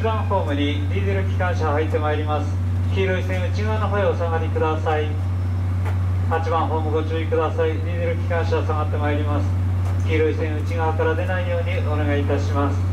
8番ホームにディーゼル機関車入ってまいります。黄色い線内側の方へお下がりください。8番ホームご注意ください。ディーゼル機関車下がってまいります。黄色い線内側から出ないようにお願いいたします。